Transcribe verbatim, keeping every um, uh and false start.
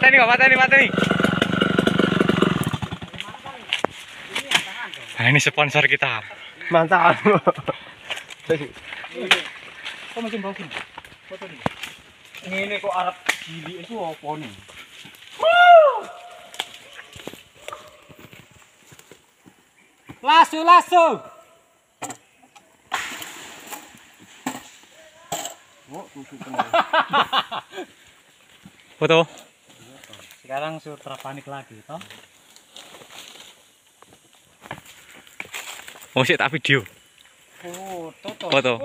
Pateni kok, pateni, pateni. Nah, ini sponsor kita. Mantap. Kok masih bau sini? Foto nih. Ini kok Arab cilik itu apa nih? Lasso, lasso. Oh, tusuk Foto. Sekarang sudah panik lagi, toh? Mau sih tak video. Oh, toto. Foto.